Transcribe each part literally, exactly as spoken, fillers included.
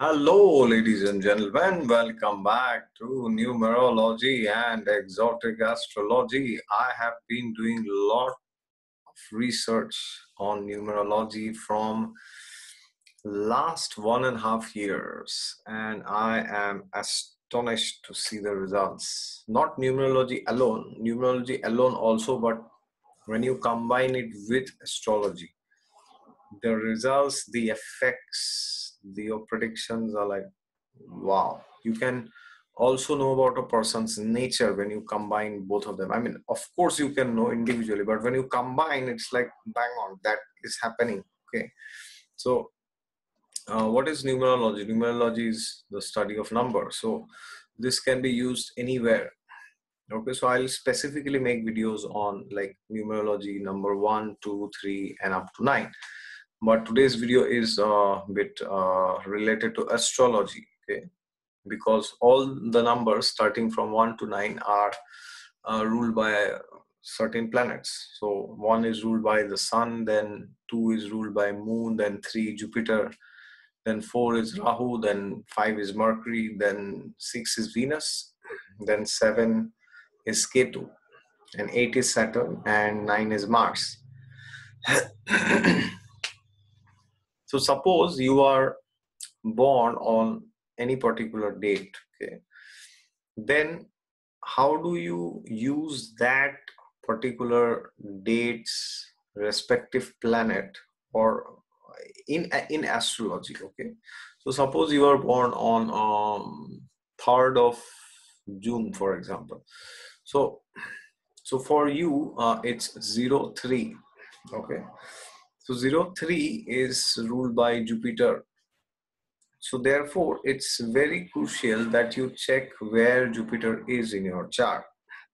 Hello, ladies and gentlemen. Welcome back to numerology and exotic astrology. I have been doing a lot of research on numerology from last one and a half years, and I am astonished to see the results. Not numerology alone, numerology alone also, but when you combine it with astrology, the results, the effects, the your predictions are like wow. You can also know about a person's nature when you combine both of them. I mean, of course, you can know individually, but when you combine, it's like bang on, that is happening. Okay. So, uh, what is numerology? Numerology is the study of numbers. So, this can be used anywhere. Okay. So, I'll specifically make videos on like numerology number one, two, three, and up to nine. But today's video is a bit uh, related to astrology. Okay, because all the numbers starting from one to nine are uh, ruled by certain planets. So one is ruled by the sun, then two is ruled by moon, then three Jupiter, then four is Rahu, then five is Mercury, then six is Venus, then seven is Ketu, and eight is Saturn, and nine is Mars. So suppose you are born on any particular date, okay, then how do you use that particular date's respective planet or in in astrology? Okay, so suppose you are born on um third of June, for example. So so for you, uh, it's zero three. Okay, so zero three is ruled by Jupiter. So therefore, it's very crucial that you check where Jupiter is in your chart.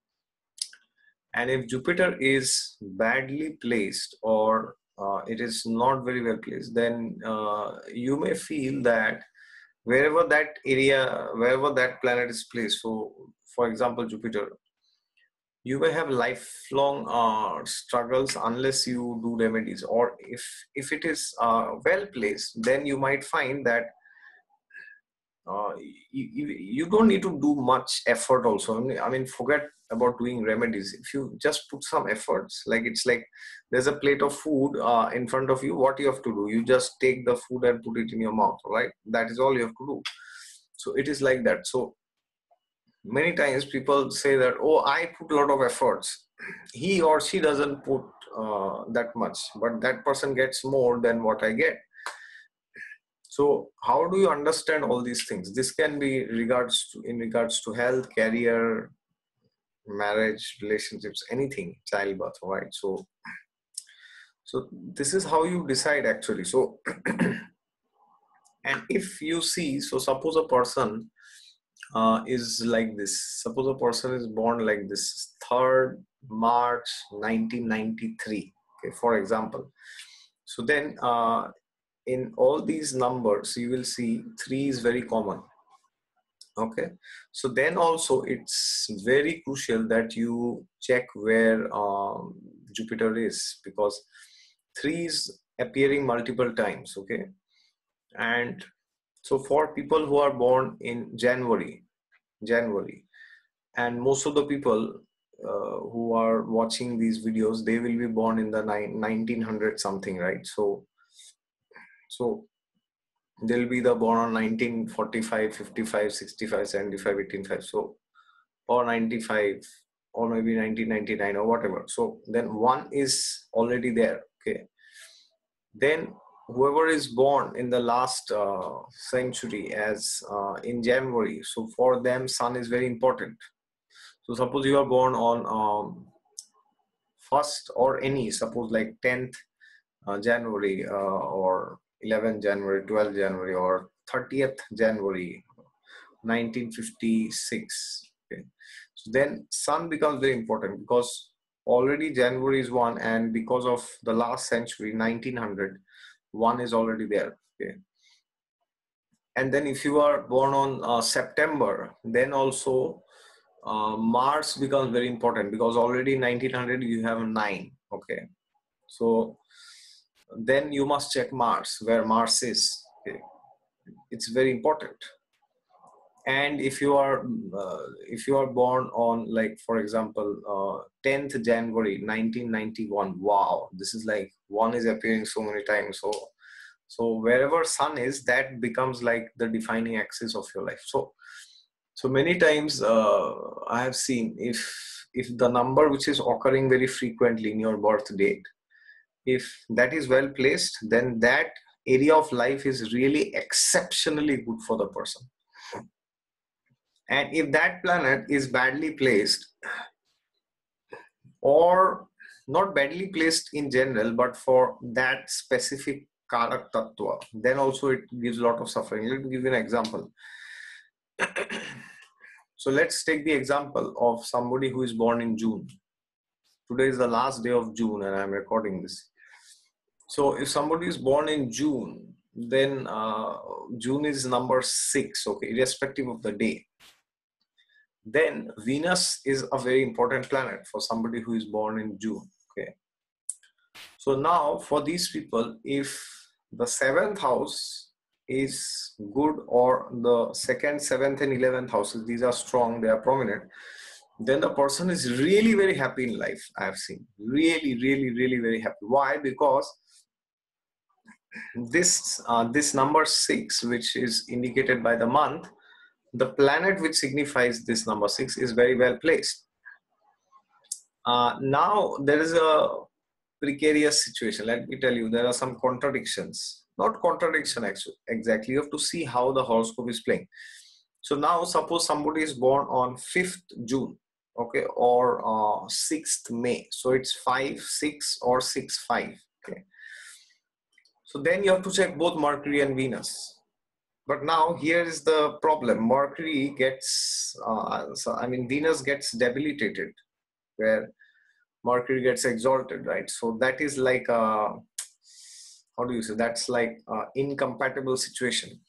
And if Jupiter is badly placed or uh, it is not very well placed, then uh, you may feel that wherever that area, wherever that planet is placed, so for example, Jupiter, you may have lifelong uh, struggles unless you do remedies. Or if, if it is uh, well placed, then you might find that uh, you, you don't need to do much effort also. I mean, I mean, forget about doing remedies. If you just put some efforts, like it's like there's a plate of food uh, in front of you, what you have to do, you just take the food and put it in your mouth, right? That is all you have to do. So it is like that. So many times people say that, oh, I put a lot of efforts. He or she doesn't put uh, that much, but that person gets more than what I get. So how do you understand all these things? This can be regards to, in regards to health, career, marriage, relationships, anything, childbirth, right? So, so this is how you decide actually. So, and if you see, so suppose a person uh, is like this. Suppose a person is born like this, third March nineteen ninety-three. Okay, for example. So then, uh, in all these numbers, you will see three is very common. Okay, so then also it's very crucial that you check where um, Jupiter is, because three is appearing multiple times. Okay, and so for people who are born in January, January, and most of the people uh, who are watching these videos, they will be born in the nineteen hundred something, right? So, so they'll be the born on nineteen forty-five, fifty-five, sixty-five, seventy-five, eighty-five. So, or ninety-five, or maybe nineteen ninety-nine or whatever. So then one is already there. Okay. Then whoever is born in the last uh, century as uh, in January, so for them sun is very important. So suppose you are born on um, first or any, suppose like tenth uh, January uh, or eleventh January, twelfth January, or thirtieth January nineteen fifty-six. Okay, so then sun becomes very important because already January is one, and because of the last century nineteen hundred, one is already there. Okay, and then if you are born on uh, September, then also uh, Mars becomes very important because already in nineteen hundred you have nine. Okay, so then you must check Mars, where Mars is. Okay, it's very important. And if you are uh, if you are born on, like for example, uh, tenth January nineteen ninety-one, wow, this is like one is appearing so many times. So so wherever sun is, that becomes like the defining axis of your life. So so many times uh, I have seen, if if the number which is occurring very frequently in your birth date, if that is well placed, then that area of life is really exceptionally good for the person. And if that planet is badly placed, or not badly placed in general, but for that specific Karak Tattva, then also it gives a lot of suffering. Let me give you an example. So let's take the example of somebody who is born in June. Today is the last day of June and I'm recording this. So if somebody is born in June, then uh, June is number six, okay, irrespective of the day. Then Venus is a very important planet for somebody who is born in June, okay. So now for these people, if the seventh house is good, or the second, seventh and eleventh houses, these are strong, they are prominent, then the person is really very happy in life. I have seen really, really, really very happy. Why? Because this, uh, this number six, which is indicated by the month, the planet which signifies this number six is very well placed. Uh, now there is a precarious situation. Let me tell you, there are some contradictions. Not contradiction actually, exactly. You have to see how the horoscope is playing. So now suppose somebody is born on fifth June, okay, or uh, sixth May. So it's five six or six five, okay. So then you have to check both Mercury and Venus. But now here is the problem. Mercury gets, uh, so, I mean, Venus gets debilitated, where Mercury gets exalted, right? So that is like, a, how do you say, that's like an incompatible situation.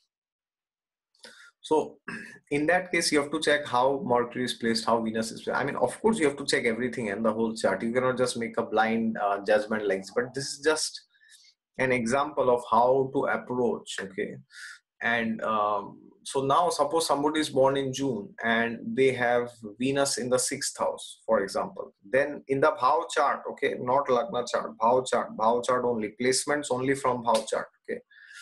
So in that case, you have to check how Mercury is placed, how Venus is placed. I mean, of course, you have to check everything and the whole chart. You cannot just make a blind uh, judgment like this, but this is just an example of how to approach, okay? And um, so now suppose somebody is born in June and they have Venus in the sixth house, for example. Then in the Bhav chart, okay, not Lagna chart, Bhav chart, Bhav chart only, placements only from Bhav chart, okay.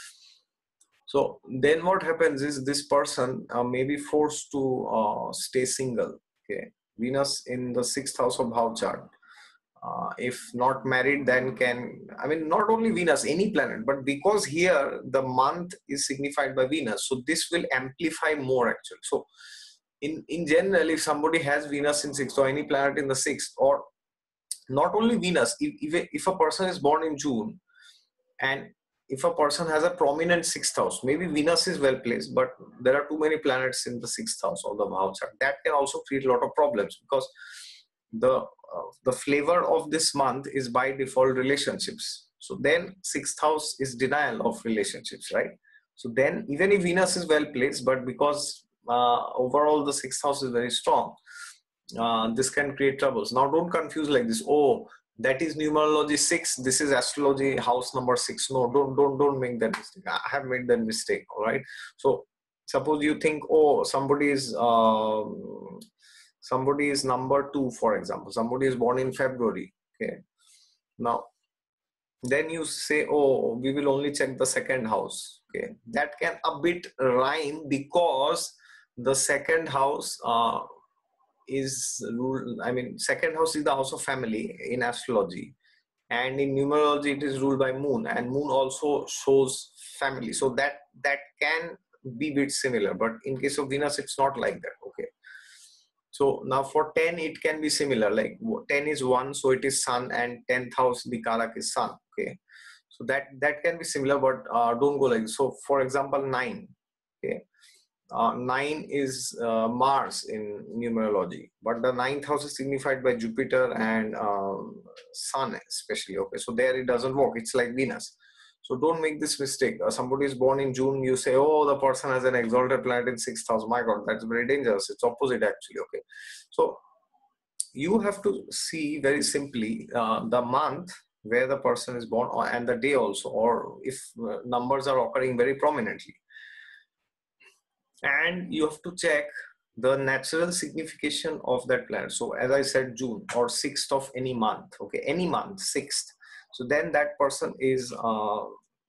So then what happens is this person uh, may be forced to uh, stay single, okay. Venus in the sixth house of Bhav chart. Uh, if not married, then can, I mean, not only Venus, any planet, but because here the month is signified by Venus, so this will amplify more actually. So in, in general, if somebody has Venus in sixth or any planet in the sixth, or not only Venus, if, if, if a person is born in June and if a person has a prominent sixth house, maybe Venus is well placed, but there are too many planets in the sixth house of the Bhav chart, that can also create a lot of problems, because the uh, the flavor of this month is by default relationships. So then sixth house is denial of relationships, right? So then even if Venus is well placed, but because uh, overall the sixth house is very strong, uh, this can create troubles. Now don't confuse like this. Oh, that is numerology six, this is astrology house number six. No, don't don't don't make that mistake. I have made that mistake. All right. So suppose you think, oh, somebody is um, somebody is number two, for example, somebody is born in February, okay. Now then you say, oh, we will only check the second house, okay. That can a bit rhyme, because the second house uh, is ruled, I mean, second house is the house of family in astrology, and in numerology it is ruled by moon, and moon also shows family, so that that can be a bit similar. But in case of Venus, it's not like that, okay. So now for ten, it can be similar, like ten is one, so it is sun, and tenth house, the Karak is sun, okay. So that, that can be similar, but uh, don't go like this. So for example, nine, okay. Uh, nine is uh, Mars in numerology, but the ninth house is signified by Jupiter and um, Sun especially, okay. So there it doesn't work, it's like Venus. So don't make this mistake. Uh, somebody is born in June, you say, oh, the person has an exalted planet in sixth house. My God, that's very dangerous. It's opposite actually, okay. So you have to see very simply uh, the month where the person is born, or, and the day also, or if uh, numbers are occurring very prominently. and you have to check the natural signification of that planet. So as I said, June or sixth of any month, okay, any month, sixth. So then that person is, uh,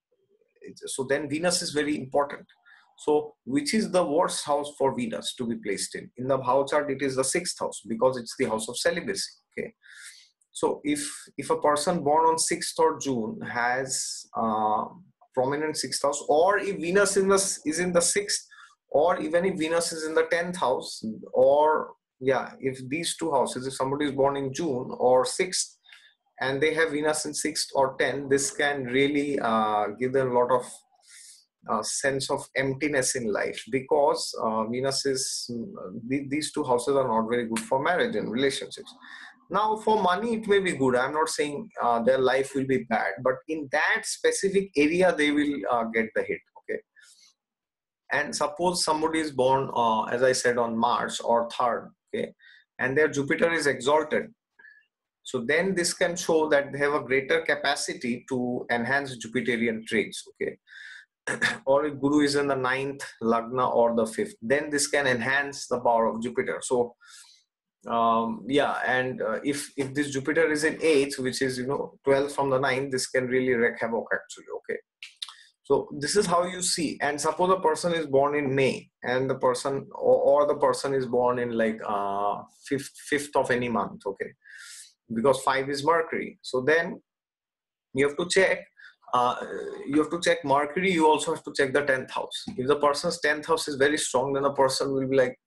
so then Venus is very important. So which is the worst house for Venus to be placed in? In the house chart, it is the sixth house because it's the house of celibacy, okay. So if if a person born on sixth or June has uh, prominent sixth house, or if Venus in the, is in the sixth, or even if Venus is in the tenth house, or yeah, if these two houses, if somebody is born in June or sixth and they have Venus in sixth or tenth, this can really uh, give them a lot of uh, sense of emptiness in life, because uh, Venus is, th these two houses are not very good for marriage and relationships. Now for money it may be good, I'm not saying uh, their life will be bad, but in that specific area they will uh, get the hit, okay. And suppose somebody is born uh, as I said on March or third, okay, and their Jupiter is exalted, so then this can show that they have a greater capacity to enhance Jupiterian traits, okay. Or if Guru is in the ninth Lagna or the fifth, then this can enhance the power of Jupiter. So um, yeah, and uh, if if this Jupiter is in eighth, which is, you know, twelve from the ninth, this can really wreak havoc actually, okay. So this is how you see. And suppose a person is born in May, and the person or, or the person is born in like uh, fifth fifth of any month, okay, because five is Mercury. So then you have to check. Uh, you have to check Mercury. You also have to check the tenth house. If the person's tenth house is very strong, then the person will be like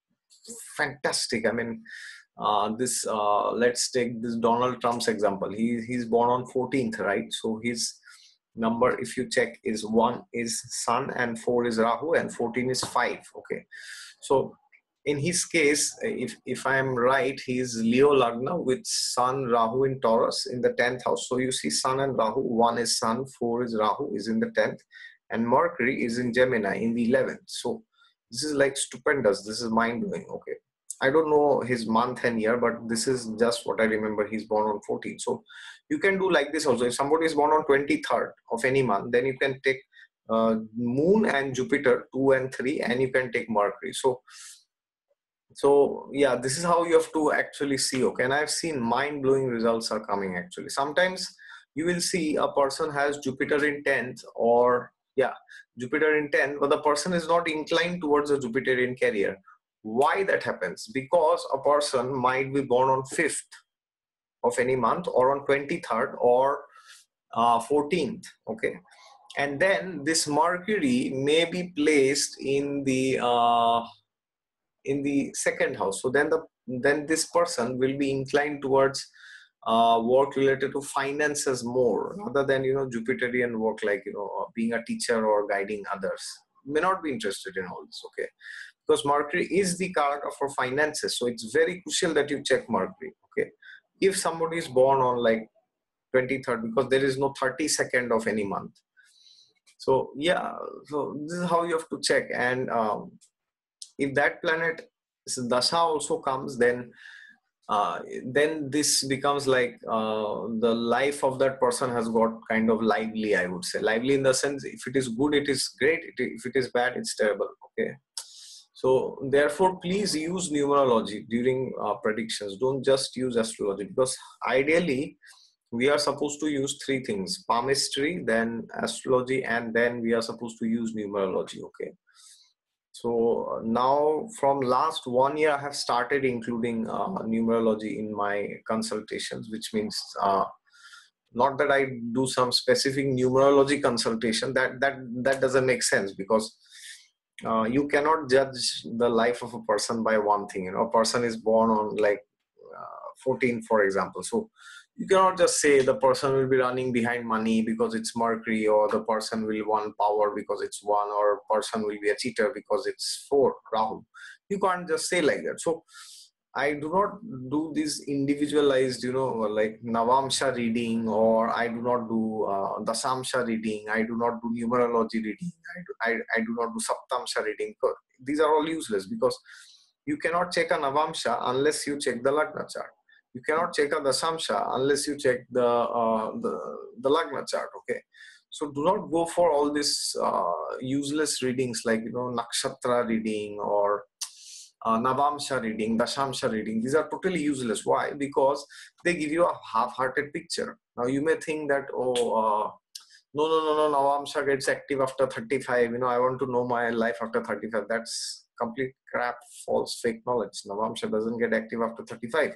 fantastic. I mean, uh, this. Uh, let's take this Donald Trump's example. He he's born on fourteenth, right? So his number, if you check, is one is Sun and four is Rahu and fourteen is five. Okay, so in his case, if if I am right, he is Leo Lagna with Sun Rahu in Taurus in the tenth house. So you see Sun and Rahu, one is Sun, four is Rahu is in the tenth, and Mercury is in Gemini in the eleventh. So this is like stupendous. This is mind blowing. Okay, I don't know his month and year, but this is just what I remember. He's born on fourteen. So you can do like this also. If somebody is born on twenty-third of any month, then you can take uh, Moon and Jupiter, two and three, and you can take Mercury. So so yeah, this is how you have to actually see, okay. And I've seen mind-blowing results are coming actually. Sometimes you will see a person has Jupiter in tenth, or yeah, Jupiter in tenth, but the person is not inclined towards a Jupiterian career. Why that happens? Because a person might be born on fifth of any month, or on twenty-third, or uh, fourteenth, okay. And then this Mercury may be placed in the uh, in the second house. So then the then this person will be inclined towards uh, work related to finances more, rather than, you know, Jupiterian work like, you know, being a teacher or guiding others. May not be interested in all this, okay, because Mercury is the Karaka for finances. So it's very crucial that you check Mercury, okay. If somebody is born on like twenty-third, because there is no thirty-second of any month. So yeah, so this is how you have to check. And um, if that planet dasha also comes, then uh, then this becomes like uh, the life of that person has got kind of lively, I would say. Lively in the sense, if it is good, it is great. If it is bad, it's terrible, okay. So therefore, please use numerology during uh, predictions. Don't just use astrology, because ideally we are supposed to use three things: palmistry, then astrology, and then we are supposed to use numerology, okay. So now from last one year, I have started including uh, numerology in my consultations, which means uh, not that I do some specific numerology consultation. That that that doesn't make sense, because uh, you cannot judge the life of a person by one thing. You know, a person is born on like uh, fourteen, for example. So you cannot just say the person will be running behind money because it's Mercury, or the person will want power because it's one, or person will be a cheater because it's four, Rahu. You can't just say like that. So I do not do this individualized, you know, like Navamsha reading, or I do not do uh, Dasamsha reading. I do not do numerology reading. I do, I, I do not do Saptamsha reading. These are all useless, because you cannot check a Navamsha unless you check the Lagna chart. You cannot check a Dasamsha unless you check the, uh, the, the Lagna chart, okay. So do not go for all this uh, useless readings like, you know, nakshatra reading or uh, navamsha reading, dashamsha reading. These are totally useless. Why? Because they give you a half-hearted picture. Now you may think that, oh, uh, no, no, no, no, navamsha gets active after thirty-five. You know, I want to know my life after thirty-five. That's complete crap, false, fake knowledge. Navamsha doesn't get active after thirty-five.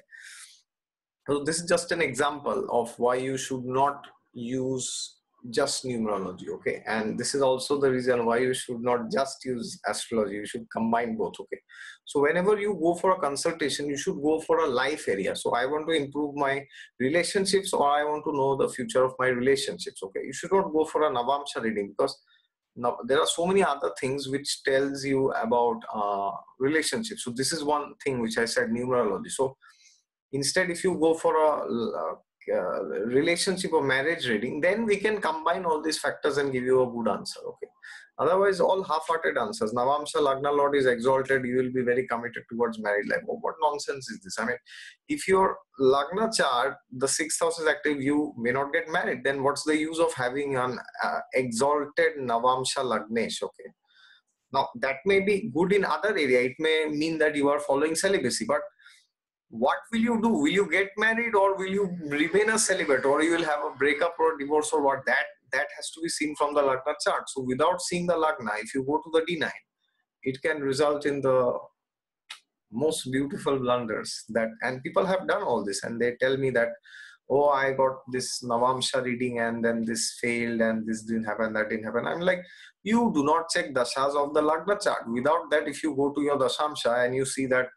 So this is just an example of why you should not use just numerology, okay? And this is also the reason why you should not just use astrology. You should combine both, okay? So whenever you go for a consultation, you should go for a life area. So I want to improve my relationships, or I want to know the future of my relationships, okay? You should not go for a navamsha reading, because now there are so many other things which tells you about uh, relationships. So this is one thing which I said, numerology. So instead, if you go for a uh, uh, relationship or marriage reading, then we can combine all these factors and give you a good answer, okay? Otherwise, all half-hearted answers. Navamsha Lagna Lord is exalted, you will be very committed towards married life. Oh, what nonsense is this? I mean, if your Lagna chart, the sixth house is active, you may not get married. Then what's the use of having an uh, exalted Navamsha Lagnesh, okay? Now, that may be good in other area. It may mean that you are following celibacy, but what will you do? Will you get married, or will you remain a celibate, or you will have a breakup or a divorce, or what? That that has to be seen from the Lagna chart. So without seeing the Lagna, if you go to the D nine, it can result in the most beautiful blunders. That, and people have done all this, and they tell me that, oh, I got this Navamsha reading and then this failed and this didn't happen, that didn't happen. I'm like, you do not check dashas of the Lagna chart. Without that, if you go to your dashamsha and you see that,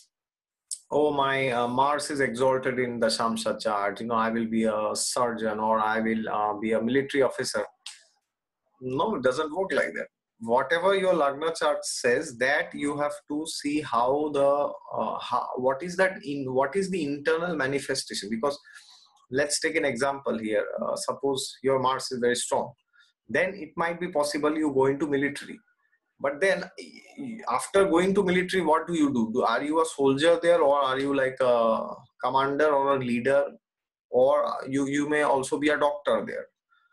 oh, my uh, Mars is exalted in the Shamsha chart, you know, I will be a surgeon, or I will uh, be a military officer. No, it doesn't work like that. Whatever your Lagna chart says, that you have to see how the, uh, how, what is that in, what is the internal manifestation. Because let's take an example here. Uh, suppose your Mars is very strong. Then it might be possible you go into military. But then after going to military, what do you do? do? Are you a soldier there, or are you like a commander or a leader, or you, you may also be a doctor there?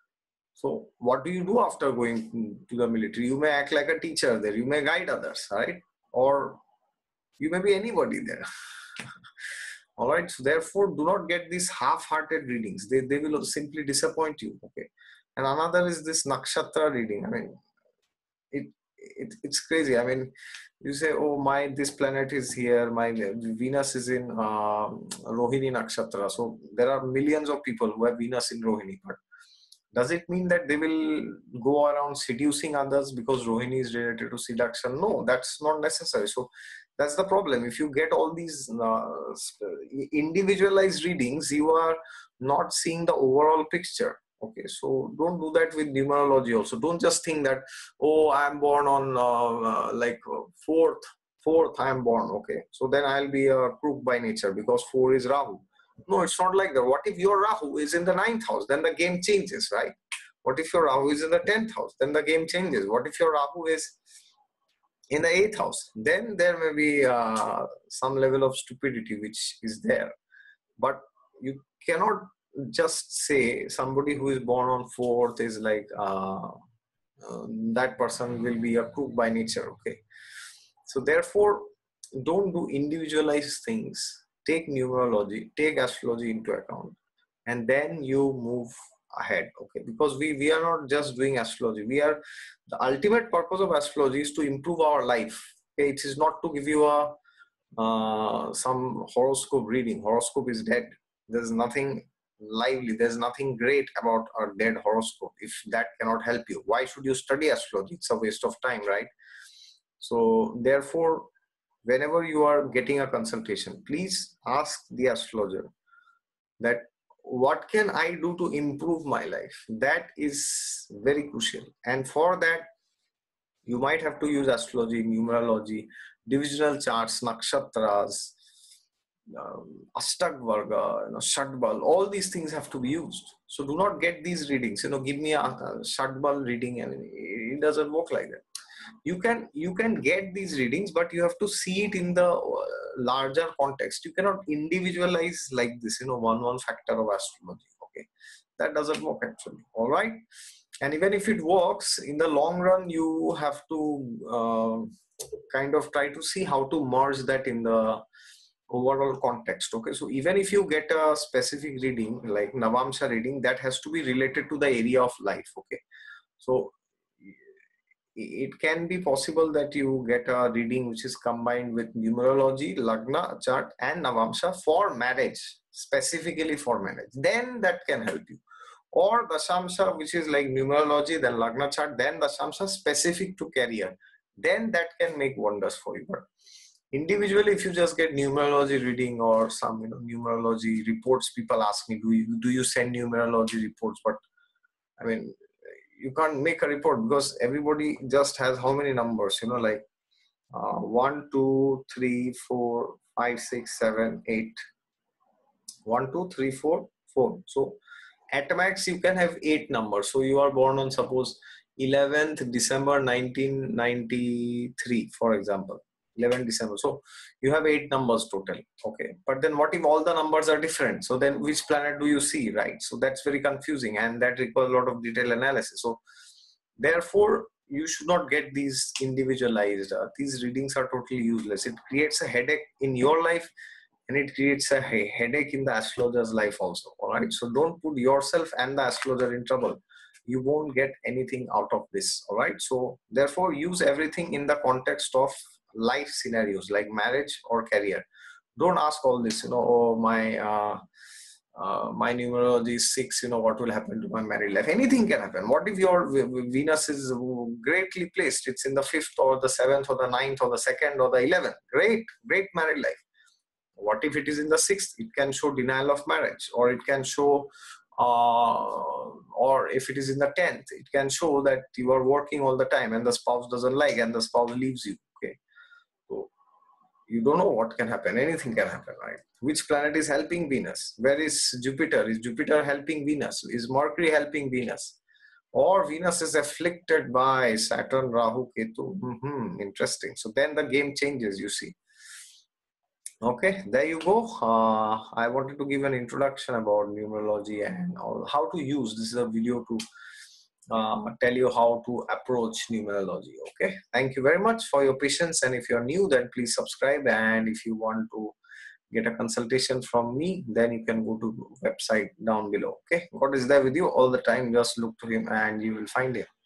So what do you do after going to the military? You may act like a teacher there. You may guide others, right? Or you may be anybody there. All right. So therefore, do not get these half-hearted readings. They, they will simply disappoint you. Okay. And another is this nakshatra reading. I mean, it It, it's crazy. I mean, you say, oh, my, this planet is here, my Venus is in uh, Rohini Nakshatra. So there are millions of people who have Venus in Rohini. But does it mean that they will go around seducing others because Rohini is related to seduction? No, that's not necessary. So that's the problem. If you get all these uh, individualized readings, you are not seeing the overall picture. Okay, so don't do that with numerology also. Don't just think that, oh, I'm born on uh, uh, like fourth, fourth I'm born. Okay, so then I'll be a crook by nature because four is Rahu. No, it's not like that. What if your Rahu is in the ninth house? Then the game changes, right? What if your Rahu is in the tenth house? Then the game changes. What if your Rahu is in the eighth house? Then there may be uh, some level of stupidity which is there. But you cannot just say somebody who is born on fourth is like uh, uh, that person will be a crook by nature. Okay, so therefore don't do individualized things. Take numerology, take astrology into account, and then you move ahead. Okay, because we we are not just doing astrology. We are, the ultimate purpose of astrology is to improve our life. Okay, it is not to give you a uh, some horoscope reading. Horoscope is dead. There's nothing lively, there's nothing great about a dead horoscope. If that cannot help you, why should you study astrology? It's a waste of time, right? So therefore, whenever you are getting a consultation, please ask the astrologer that, what can I do to improve my life? That is very crucial. And for that, you might have to use astrology, numerology, divisional charts, nakshatras, Um, Astak Varga, you know, Shadbal, all these things have to be used. So do not get these readings. You know, give me a, a Shadbal reading, and it doesn't work like that. You can you can get these readings, but you have to see it in the larger context. You cannot individualize like this. You know, one one factor of astrology. Okay, that doesn't work actually. All right. And even if it works, in the long run, you have to uh, kind of try to see how to merge that in the overall context. Okay, so even if you get a specific reading like Navamsha reading, that has to be related to the area of life. Okay, so it can be possible that you get a reading which is combined with numerology, Lagna chart, and Navamsha for marriage, specifically for marriage. Then that can help you. Or Dashamsha, which is like numerology, then Lagna chart, then Dashamsha specific to career. Then that can make wonders for you. But individually, if you just get numerology reading or some, you know, numerology reports, people ask me, do you do you send numerology reports? But I mean, you can't make a report because everybody just has how many numbers, you know, like uh, one, two, three, four, five, six, seven, eight. One, two, three, four, four. So at max you can have eight numbers. So you are born on suppose eleventh December nineteen ninety-three, for example. eleventh December. So you have eight numbers total. Okay. But then what if all the numbers are different? So then which planet do you see, right? So that's very confusing and that requires a lot of detailed analysis. So therefore, you should not get these individualized. Uh, these readings are totally useless. It creates a headache in your life and it creates a he headache in the astrologer's life also. All right. So don't put yourself and the astrologer in trouble. You won't get anything out of this. All right. So therefore, use everything in the context of life scenarios like marriage or career. Don't ask all this, you know, oh, my uh, uh, my numerology is six, you know, what will happen to my married life? Anything can happen. What if your Venus is greatly placed? It's in the fifth or the seventh or the ninth or the second or the eleventh. Great, great married life. What if it is in the sixth? It can show denial of marriage, or it can show, uh, or if it is in the tenth, it can show that you are working all the time and the spouse doesn't like and the spouse leaves you. Okay. So you don't know what can happen. Anything can happen, right? Which planet is helping Venus? Where is Jupiter? Is Jupiter helping Venus? Is Mercury helping Venus? Or Venus is afflicted by Saturn, Rahu, Ketu. Mm-hmm. Interesting. So then the game changes, you see. Okay, there you go. Uh, I wanted to give an introduction about numerology and all, how to use. This is a video to uh, tell you how to approach numerology. Okay, thank you very much for your patience. And if you're new, then please subscribe. And if you want to get a consultation from me, then you can go to website down below. Okay, God is there with you all the time. Just look to him and you will find him.